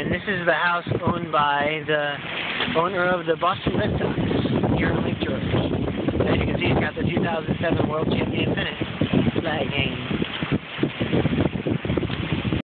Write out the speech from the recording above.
And this is the house owned by the owner of the Boston Red Sox here in Lake George. As you can see, it's got the 2007 World Champion finish flag hanging